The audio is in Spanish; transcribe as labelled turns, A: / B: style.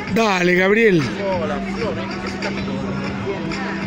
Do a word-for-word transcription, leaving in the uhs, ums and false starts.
A: Dale, Gabriel.
B: Hola, Flor, ¿eh? ¿Qué se está haciendo?